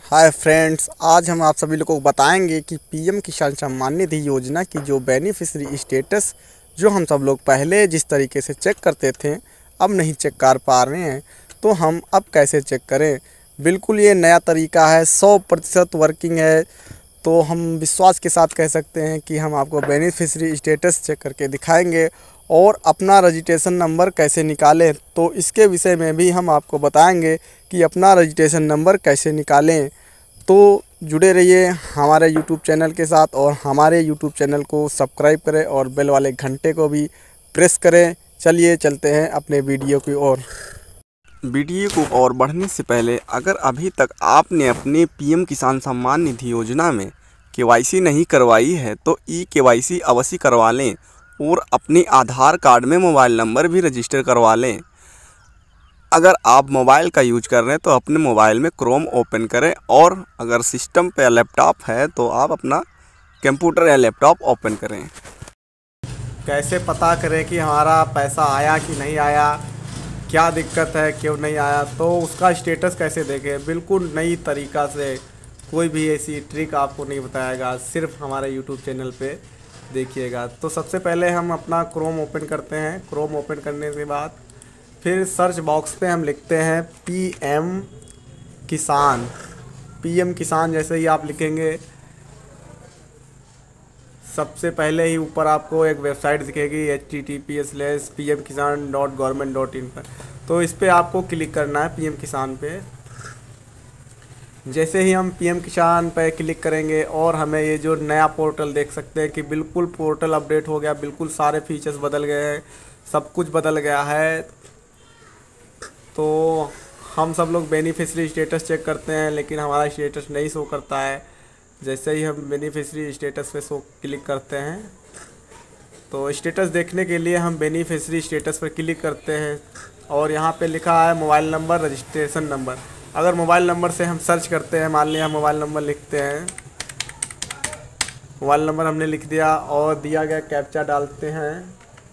Hi friends, आज हम आप सभी लोगों को बताएंगे कि पीएम किसान सम्मान निधि योजना की जो बेनिफिशियरी स्टेटस जो हम सब लोग पहले जिस तरीके से चेक करते थे अब नहीं चेक कर पा रहे हैं, तो हम अब कैसे चेक करें। बिल्कुल ये नया तरीका है, 100% वर्किंग है। तो हम विश्वास के साथ कह सकते हैं कि हम आपको बेनिफिशियरी स्टेटस चेक करके दिखाएंगे और अपना रजिस्ट्रेशन नंबर कैसे निकालें, तो इसके विषय में भी हम आपको बताएंगे कि अपना रजिस्ट्रेशन नंबर कैसे निकालें। तो जुड़े रहिए हमारे यूट्यूब चैनल के साथ और हमारे यूट्यूब चैनल को सब्सक्राइब करें और बेल वाले घंटे को भी प्रेस करें। चलिए चलते हैं अपने वीडियो की ओर। वीडियो को और बढ़ने से पहले अगर अभी तक आपने अपने पीएम किसान सम्मान निधि योजना में केवाईसी नहीं करवाई है तो ई केवाईसी अवश्य करवा लें और अपने आधार कार्ड में मोबाइल नंबर भी रजिस्टर करवा लें। अगर आप मोबाइल का यूज कर रहे हैं तो अपने मोबाइल में क्रोम ओपन करें और अगर सिस्टम पे लैपटॉप है तो आप अपना कंप्यूटर या लैपटॉप ओपन करें। कैसे पता करें कि हमारा पैसा आया कि नहीं आया, क्या दिक्कत है, क्यों नहीं आया, तो उसका स्टेटस कैसे देखें। बिल्कुल नई तरीका से, कोई भी ऐसी ट्रिक आपको नहीं बताएगा, सिर्फ हमारे यूट्यूब चैनल पे देखिएगा। तो सबसे पहले हम अपना क्रोम ओपन करते हैं। क्रोम ओपन करने के बाद फिर सर्च बॉक्स पे हम लिखते हैं पीएम किसान। पीएम किसान जैसे ही आप लिखेंगे, सबसे पहले ही ऊपर आपको एक वेबसाइट दिखेगी https:/pmkisan.government.in पर। तो इस पर आपको क्लिक करना है, पीएम किसान पे। जैसे ही हम पीएम किसान पे क्लिक करेंगे और हमें ये जो नया पोर्टल देख सकते हैं कि बिल्कुल पोर्टल अपडेट हो गया, बिल्कुल सारे फीचर्स बदल गए हैं, सब कुछ बदल गया है। तो हम सब लोग बेनिफिशियरी स्टेटस चेक करते हैं लेकिन हमारा स्टेटस नहीं शो करता है। जैसे ही हम बेनिफिशियरी स्टेटस पे शो क्लिक करते हैं तो स्टेटस देखने के लिए हम बेनिफिशियरी स्टेटस पर क्लिक करते हैं और यहाँ पे लिखा है मोबाइल नंबर, रजिस्ट्रेशन नंबर। अगर मोबाइल नंबर से हम सर्च करते हैं, मान लिया मोबाइल नंबर लिखते हैं, मोबाइल नंबर हमने लिख दिया और दिया गया कैप्चा डालते हैं।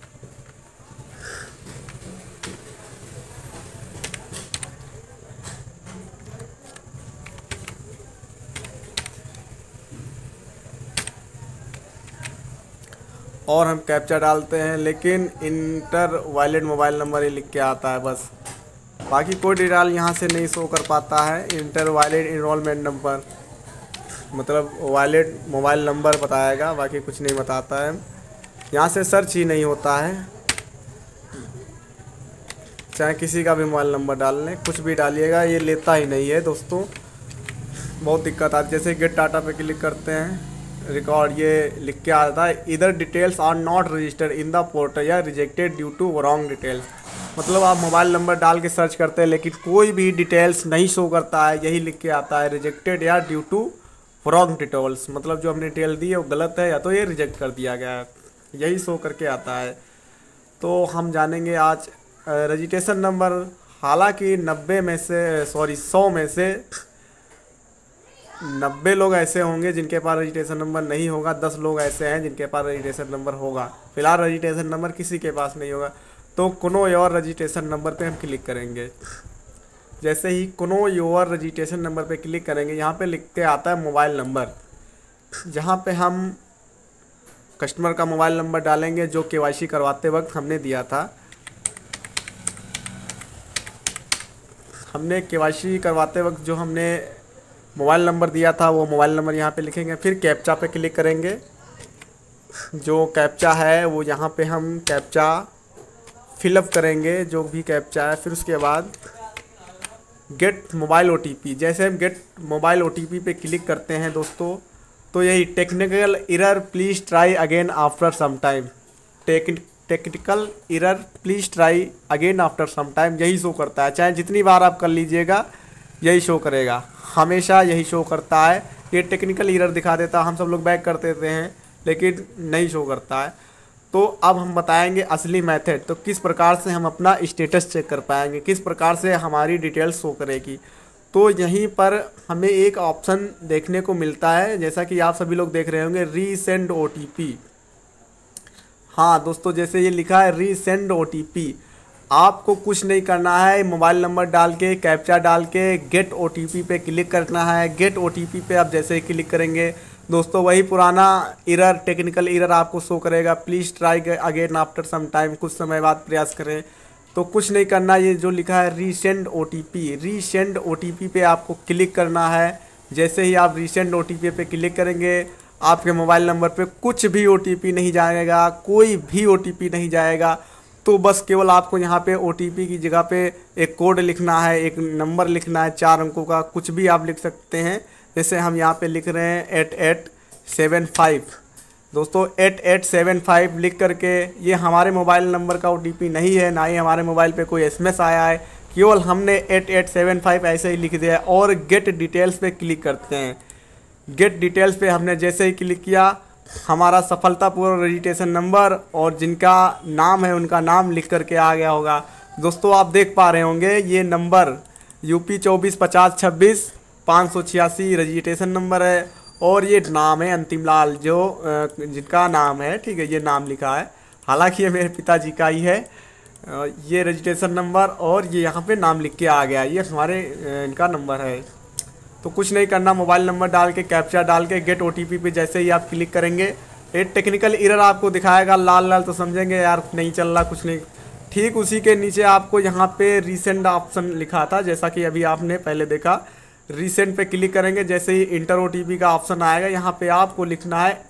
और हम कैप्चा डालते हैं लेकिन इंटर वैलिड मोबाइल नंबर ही लिख के आता है बस, बाकी कोई डिटेल यहाँ से नहीं शो कर पाता है। इंटर वैलिड इनरोलमेंट नंबर मतलब वैलिड मोबाइल नंबर बताएगा, बाकी कुछ नहीं बताता है। यहाँ से सर्च ही नहीं होता है, चाहे किसी का भी मोबाइल नंबर डाल लें, कुछ भी डालिएगा ये लेता ही नहीं है दोस्तों, बहुत दिक्कत आती है। जैसे गेट डाटा पे क्लिक करते हैं, रिकॉर्ड ये लिख के आता है इधर details are not registered in the portal या rejected due to wrong details. मतलब आप मोबाइल नंबर डाल के सर्च करते हैं लेकिन कोई भी डिटेल्स नहीं शो करता है, यही लिख के आता है रिजेक्टेड या ड्यू टू रॉन्ग डिटेल्स। मतलब जो हमने डिटेल दी है वो गलत है या तो ये रिजेक्ट कर दिया गया है, यही शो करके आता है। तो हम जानेंगे आज रजिस्ट्रेशन नंबर। हालांकि 100 में से 90 लोग ऐसे होंगे जिनके पास रजिस्ट्रेशन नंबर नहीं होगा, 10 लोग ऐसे हैं जिनके पास रजिस्ट्रेशन नंबर होगा। फिलहाल रजिस्ट्रेशन नंबर किसी के पास नहीं होगा, तो कुनो योर रजिस्ट्रेशन नंबर पे हम क्लिक करेंगे। जैसे ही कुनो योर रजिस्ट्रेशन नंबर पे क्लिक करेंगे, यहाँ पे लिख के आता है मोबाइल नंबर, जहाँ पे हम कस्टमर का मोबाइल नंबर डालेंगे जो केवाईसी करवाते वक्त हमने दिया था। हमने केवाईसी करवाते वक्त जो हमने मोबाइल नंबर दिया था वो मोबाइल नंबर यहाँ पे लिखेंगे। फिर कैप्चा पे क्लिक करेंगे, जो कैप्चा है वो यहाँ पे हम कैप्चा फिलअप करेंगे, जो भी कैप्चा है। फिर उसके बाद गेट मोबाइल ओटीपी, जैसे हम गेट मोबाइल ओटीपी पे क्लिक करते हैं दोस्तों, तो यही technical error please try again after some time, technical error please try again after some time, यही शो करता है। चाहे जितनी बार आप कर लीजिएगा यही शो करेगा, हमेशा यही शो करता है। ये टेक्निकल एरर दिखा देता, हम सब लोग बैक कर देते हैं लेकिन नहीं शो करता है। तो अब हम बताएंगे असली मेथड, तो किस प्रकार से हम अपना स्टेटस चेक कर पाएंगे, किस प्रकार से हमारी डिटेल्स शो करेगी। तो यहीं पर हमें एक ऑप्शन देखने को मिलता है, जैसा कि आप सभी लोग देख रहे होंगे, रीसेंड ओटीपी। हाँ दोस्तों, जैसे ये लिखा है रीसेंड ओटीपी, आपको कुछ नहीं करना है, मोबाइल नंबर डाल के कैप्चा डाल के गेट ओटीपी पे क्लिक करना है। गेट ओटीपी पे आप जैसे ही क्लिक करेंगे दोस्तों वही पुराना एरर, टेक्निकल एरर आपको शो करेगा, please try again after some time, कुछ समय बाद प्रयास करें। तो कुछ नहीं करना, ये जो लिखा है रीसेंड ओटीपी, रीसेंड ओटीपी पे आपको क्लिक करना है। जैसे ही आप रीसेंड ओटीपी पे क्लिक करेंगे आपके मोबाइल नंबर पे कुछ भी ओटीपी नहीं जाएगा, कोई भी ओटीपी नहीं जाएगा। तो बस केवल आपको यहाँ पे ओटीपी की जगह पे एक कोड लिखना है, एक नंबर लिखना है 4 अंकों का, कुछ भी आप लिख सकते हैं। जैसे हम यहाँ पे लिख रहे हैं 8875 दोस्तों, 8875 लिख करके, ये हमारे मोबाइल नंबर का ओटीपी नहीं है, ना ही हमारे मोबाइल पे कोई एसएमएस आया है, केवल हमने 8875 ऐसे ही लिख दिया है। और गेट डिटेल्स पे क्लिक करते हैं। गेट डिटेल्स पे हमने जैसे ही क्लिक किया हमारा सफलतापूर्वक रजिस्ट्रेशन नंबर और जिनका नाम है उनका नाम लिख करके आ गया होगा। दोस्तों आप देख पा रहे होंगे ये नंबर UP 245026 586 रजिस्ट्रेशन नंबर है और ये नाम है अंतिम लाल, जो जिनका नाम है, ठीक है, ये नाम लिखा है। हालांकि ये मेरे पिताजी का ही है। ये रजिस्ट्रेशन नंबर और ये यहाँ पे नाम लिख के आ गया, ये हमारे इनका नंबर है। तो कुछ नहीं करना, मोबाइल नंबर डाल के कैप्चा डाल के गेट ओटीपी पे जैसे ही आप क्लिक करेंगे एक टेक्निकल एरर आपको दिखाएगा लाल लाल, तो समझेंगे यार नहीं चल रहा, कुछ नहीं। ठीक उसी के नीचे आपको यहाँ पे रीसेंट ऑप्शन लिखा था, जैसा कि अभी आपने पहले देखा। रीसेंट पे क्लिक करेंगे, जैसे ही इंटर ओटीपी का ऑप्शन आएगा यहाँ पे आपको लिखना है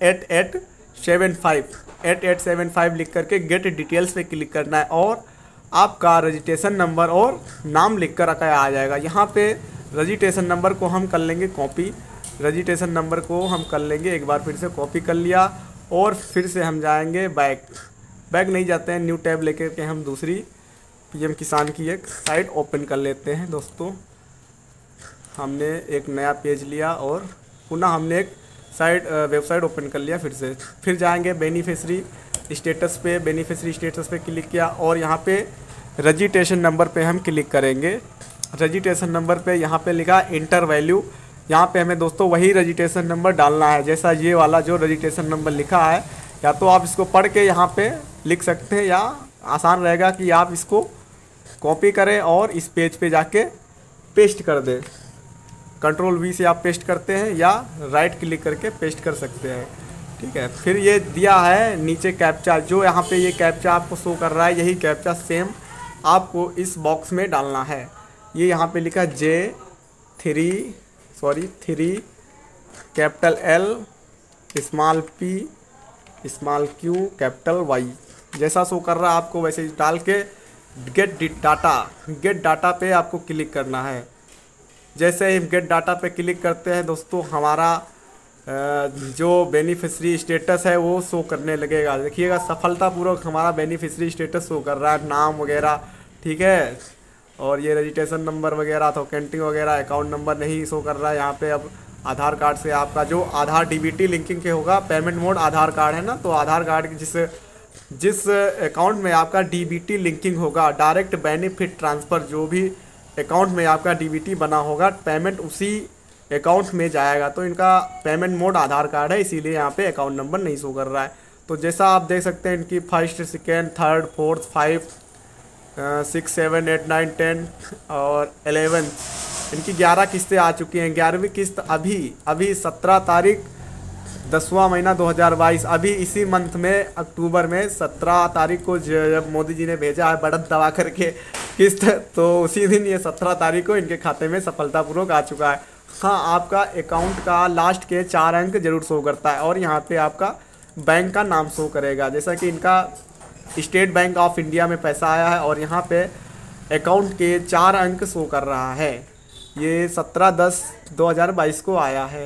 8875 लिख करके गेट डिटेल्स पे क्लिक करना है और आपका रजिस्ट्रेशन नंबर और नाम लिख कर आ जाएगा। यहाँ पे रजिस्ट्रेशन नंबर को हम कर लेंगे कॉपी, रजिस्ट्रेशन नंबर को हम कर लेंगे, एक बार फिर से कॉपी कर लिया और फिर से हम जाएंगे बैक नहीं जाते हैं, न्यू टैब लेकर के हम दूसरी पीएम किसान की एक साइट ओपन कर लेते हैं। दोस्तों हमने एक नया पेज लिया और पुनः हमने एक वेबसाइट ओपन कर लिया फिर जाएंगे बेनिफिशरी स्टेटस पे, बेनिफिशरी स्टेटस पे क्लिक किया और यहाँ पे रजिस्ट्रेशन नंबर पे हम क्लिक करेंगे। रजिस्ट्रेशन नंबर पे यहाँ पे लिखा इंटर वैल्यू, यहाँ पे हमें दोस्तों वही रजिस्ट्रेशन नंबर डालना है जैसा ये वाला जो रजिस्ट्रेशन नंबर लिखा है। या तो आप इसको पढ़ के यहाँ पे लिख सकते हैं या आसान रहेगा कि आप इसको कॉपी करें और इस पेज पे जाके पेस्ट कर दें। Ctrl+V से आप पेस्ट करते हैं या राइट क्लिक करके पेस्ट कर सकते हैं, ठीक है। फिर ये दिया है नीचे कैप्चा, जो यहाँ पे ये कैप्चा आपको शो कर रहा है, यही कैप्चा सेम आपको इस बॉक्स में डालना है। ये यहाँ पे लिखा 3 capital L small p small q capital Y, जैसा शो कर रहा है आपको वैसे डाल के गेट डाटा पे आपको क्लिक करना है। जैसे ही गेट डाटा पे क्लिक करते हैं दोस्तों हमारा जो बेनिफिशरी स्टेटस है वो शो करने लगेगा। देखिएगा सफलतापूर्वक हमारा बेनिफिशरी स्टेटस शो कर रहा है, नाम वगैरह, ठीक है। और ये रजिस्ट्रेशन नंबर वगैरह, अथॉरिटी वगैरह, अकाउंट नंबर नहीं शो कर रहा है यहाँ पे। अब आधार कार्ड से आपका जो आधार DBT लिंकिंग के होगा, पेमेंट मोड आधार कार्ड है ना, तो आधार कार्ड की जिस अकाउंट में आपका DBT लिंकिंग होगा, डायरेक्ट बेनिफिट ट्रांसफ़र, जो भी अकाउंट में आपका DBT बना होगा पेमेंट उसी अकाउंट में जाएगा। तो इनका पेमेंट मोड आधार कार्ड है, इसीलिए यहाँ पे अकाउंट नंबर नहीं शो कर रहा है। तो जैसा आप देख सकते हैं इनकी 1st, 2nd, 3rd, 4th, 5, 6, 7, 8, 9, 10 और 11 इनकी 11 किस्तें आ चुकी हैं। 11वीं किस्त अभी 17 तारीख 10वां महीना 2022, अभी इसी मंथ में अक्टूबर में 17 तारीख को जब मोदी जी ने भेजा है बढ़त दबा करके किस्त, तो उसी दिन ये 17 तारीख को इनके खाते में सफलतापूर्वक आ चुका है। हाँ, आपका अकाउंट का लास्ट के 4 अंक जरूर शो करता है और यहाँ पे आपका बैंक का नाम शो करेगा, जैसा कि इनका स्टेट बैंक ऑफ इंडिया में पैसा आया है और यहाँ पे अकाउंट के 4 अंक शो कर रहा है। ये 17/10/2022 को आया है।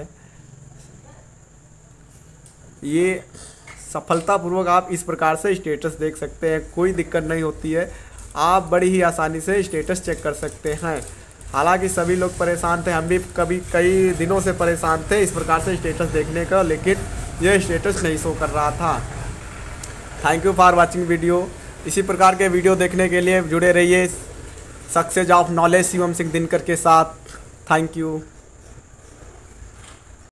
ये सफलतापूर्वक आप इस प्रकार से स्टेटस देख सकते हैं, कोई दिक्कत नहीं होती है, आप बड़ी ही आसानी से स्टेटस चेक कर सकते हैं। हालांकि सभी लोग परेशान थे, हम भी कई दिनों से परेशान थे इस प्रकार से स्टेटस देखने का, लेकिन यह स्टेटस नहीं शो कर रहा था। Thank you for watching video. इसी प्रकार के वीडियो देखने के लिए जुड़े रहिए success of knowledge Shivam Singh Dinkar के साथ। Thank you.